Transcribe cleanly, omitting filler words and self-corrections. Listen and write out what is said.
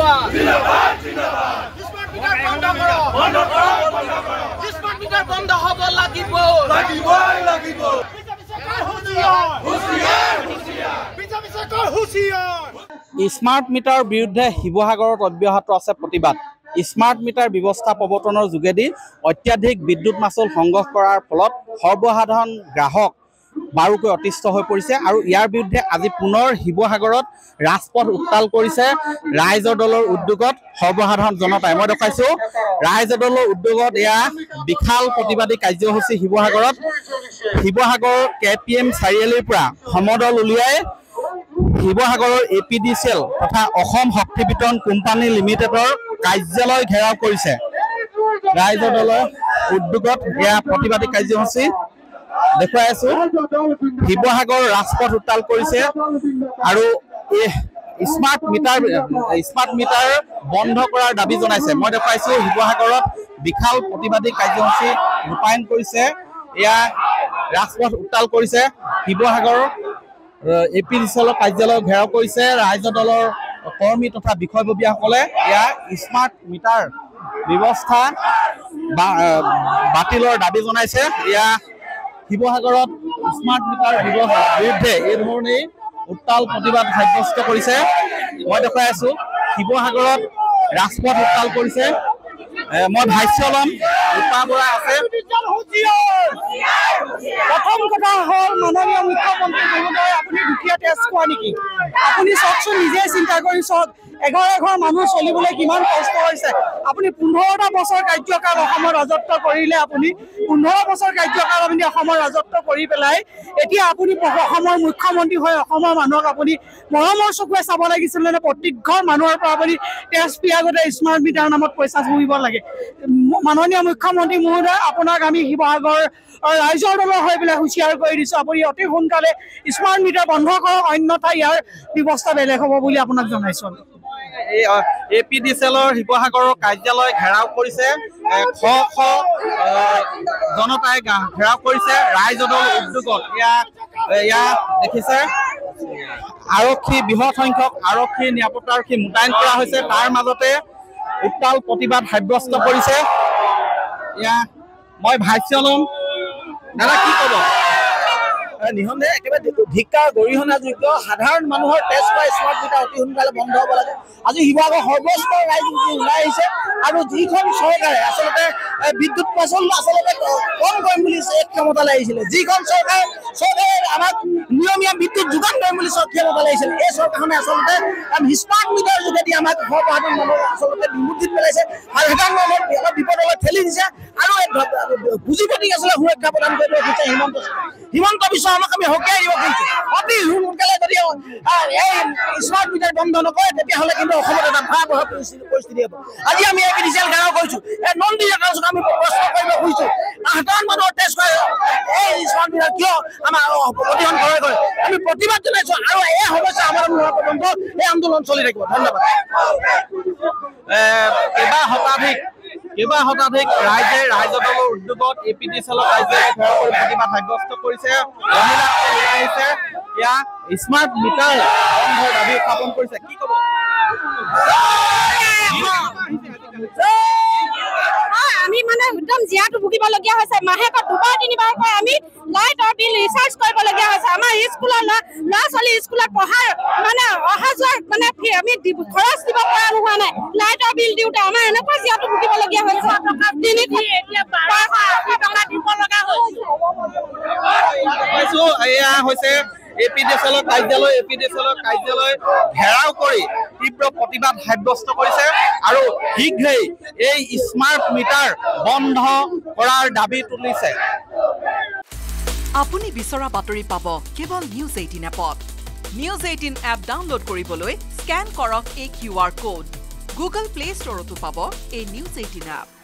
জিন্দাবাদ smart meter বন্ধ করো স্মার্ট মিটার বন্ধ হব লাগিব স্মার্ট মিটার বিরুদ্ধে শিৱসাগৰত অব্যাহত আছে প্ৰতিবাদ স্মার্ট মিটার ব্যৱস্থা প্ৰৱৰ্তনৰ যোগেদি অত্যাধিক বিদ্যুৎ মাচুল সংগ্ৰহ কৰাৰ ফলত সৰ্বসাধাৰণ গ্ৰাহক বাৰুকৈ অতিষ্ঠ হৈ পৰিছে আৰু ইয়াৰ বিৰুদ্ধে আজি পুনৰ শিৱসাগৰত ৰাজপথ উত্তাল কৰিছে ৰাইজৰ দলৰ উদ্যোগত সৰ্বসাধাৰণ জনতাই মই দেখাইছো ৰাইজৰ দলৰ উদ্যোগত এয়া বিশাল প্ৰতিবাদী কাৰ্যসূচী শিৱসাগৰত শিৱসাগৰ KPM চাৰিআলিৰ পৰা সমদল উলিয়াই শিৱসাগৰৰ APDCL তথা অসম শক্তি বিতৰণ কোম্পানী লিমিটেডৰ কাৰ্যালয় ঘেৰাও কৰিছে ৰাইজৰ দলৰ উদ্যোগত এয়া প্ৰতিবাদী কাৰ্যসূচী দেখুৱাই আছো শিৱসাগৰ ৰাজপথ উত্তাল কৰিছে আৰু স্মার্ট মিটার বন্ধ কৰাৰ দাবী জনাইছে মই দেখাইছো শিৱসাগৰত বিশাল প্ৰতিবাদী কাৰ্যসূচী ৰূপায়ণ কৰিছে এয়া ৰাজপথ উত্তাল কৰিছে শিৱসাগৰ APDCL কাৰ্যালয় ঘেৰাও কৰিছে ৰাইজৰ দলৰ কৰ্মী তথা বিষয়ববীয়াসকলে এয়া স্মার্ট মিটাৰ ব্যৱস্থা বাতিলৰ দাবী জনাইছে এয়া শিৱসাগৰত স্মার্ট মিটাৰ বিৰুদ্ধে এই ধৰণে উত্তাল প্ৰতিবাদ সাব্যস্ত কৰিছে মই দেখাই আছো শিৱসাগৰত ৰাজপথ উত্তাল কৰিছে মই ভাষ্য লম উত্তাল বৰা আছে প্ৰথম কথা হ'ল মাননীয় মুখ্যমন্ত্ৰী মহোদয় আপুনি দুখীয়া টেক্স খোৱা নেকি আপুনি চাওকচোন নিজে চিন্তা কৰি চাওক এঘৰ মানুহ চলিবলৈ কিমান কষ্ট হৈছে আপুনি 15টা বছৰ কাৰ্যকাল অসমৰ ৰাজত্ব কৰিলে আপুনি 15 বছৰ কাৰ্যকাল আপুনি অসমৰ ৰাজত্ব কৰি পেলাই এতিয়া আপুনি অসমৰ মুখ্যমন্ত্ৰী হৈ অসমৰ মানুহক আপুনি মৰমৰ চকুৰে চাব লাগিছিল নে প্ৰত্যেক ঘৰ মানুহৰ পৰা আপুনি টেক্স পিয়াগতে স্মাৰ্ট মিটাৰ নামত পইচা চুৰিব লাগে মাননীয় মুখ্যমন্ত্ৰী মহোদয় আপোনাক আমি শিৱসাগৰ ৰাইজৰ দলৰ হৈ পেলাই হুঁচিয়াৰ কৰি দিছো আপুনি অতি সোনকালে স্মাৰ্ট মিটাৰ বন্ধ কৰক অন্যথা ইয়াৰ ব্যৱস্থা বেলেগ হ'ব বুলি আপোনাক জনাইছো APDCLৰ শিৱসাগৰৰ কাৰ্যালয় ঘেৰাও কৰিছে জনতাই ঘেৰাও কৰিছে ৰাইজৰ দলৰ উদ্যোগত এয়া দেখিছে আৰক্ষী বৃহৎ সংখ্যক আৰক্ষী নিৰাপত্তাৰক্ষী মোতায়েন কৰা হৈছে তাৰ মাজতে উত্তাল প্ৰতিবাদ সাব্যস্ত কৰিছে এয়া মই ভাষ্য লম দাদা কি ক'ব নিহনে একেবাৰে ধিক্কাৰ গৰিহণাযোগ্য সাধাৰণ মানুহৰ টেক্স পাই স্মাৰ্ট মিটাৰ অতি সোনকালে বন্ধ হ'ব লাগে আজি শিৱসাগৰ সৰ্বস্তৰ ৰাইজ ওলাই আহিছে আৰু যিখন চৰকাৰে আচলতে বিদ্যুৎ মাচুল আচলতে কম কৰিম বুলি ক্ষমতালৈ আহিছিলে যিখন চৰকাৰে আমাক নিয়মীয়া বিদ্যুৎ যোগান ধৰিম বুলি ক্ষমতালৈ আহিছিলে এই চৰকাৰখনে আচলতে স্মাৰ্ট মিটাৰ যোগেদি আমাক সৰ্বসাধাৰণ মানুহক আচলতে বিমুদ্ৰিত পেলাইছে সাধাৰণ মানুহক বিপদলৈ ঠেলি দিছে আৰু পুঁজিপতিক আচলতে সুৰক্ষা প্ৰদান কৰিব খুজিছে হিমন্ত বিশ্ব আমাক আমি হকিয়াই দিব খুজিছো অতি সোনকালে যদি এই স্মাৰ্ট মিটাৰ বন্ধ নকৰে তেতিয়াহ'লে কিন্তু অসমত এটা ভয়াৱহ পৰিস্থিতি হ'ব আজি আমি APDCL ঘেৰাও কৰিছো নন্দিনী কাউন্সিলক আমি প্ৰশ্ন কৰিব খুজিছো সাধাৰণ মানুহৰ টেক্স এই স্মাৰ্ট মিটাৰ কিয় আমাৰ প্ৰতিহন কৰে আমি প্ৰতিবাদ জনাইছো আৰু এই সমস্যা আমাৰ নোহোৱা পৰ্যন্ত এই আন্দোলন চলি থাকিব ধন্যবাদ কেইবা শতাধিক ৰাইজে ৰাইজৰ দলৰ উদ্যোগত APDCL কাৰ্যালয় ঘেৰাও কৰি প্ৰতিবাদ সাব্যস্ত কৰিছে এয়া স্মাৰ্ট মিটাৰ বন্ধৰ দাবী উত্থাপন কৰিছে কি ক'ব আমি মানে একদম জিয়াটো ভুগিবলগীয়া হৈছে মাহেকত 2-3বাৰকৈ আমি লাইটৰ বিল ৰিচাৰ্জ কৰিবলগীয়া হৈছে আমাৰ স্কুলৰ ল'ৰা ছোৱালী স্কুলত পঢ়াৰ মানে অহা যোৱা মানে আমি খৰচ দিব পৰা নোহোৱা নাই লাইটৰ বিল দিওঁতে আমাৰ এনেকুৱা জিয়াটো ভুগিবলগীয়া হৈছে এয়া হৈছে APDCL কাৰ্যালয় ঘেৰাও কৰি তীব্ৰ প্ৰতিবাদ সাব্যস্ত কৰিছে আৰু শীঘ্ৰেই এই স্মাৰ্ট মিটাৰ বন্ধ কৰাৰ দাবী তুলিছে আপুনি বিচৰা বাতৰি পাব কেৱল নিউজ 18 এপত নিউজ 18 এপ ডাউনলোড কৰিবলৈ স্ক্যান কৰক এই QR কোড গুগল প্লে ষ্টৰতো পাব এই নিউজ 18 এপ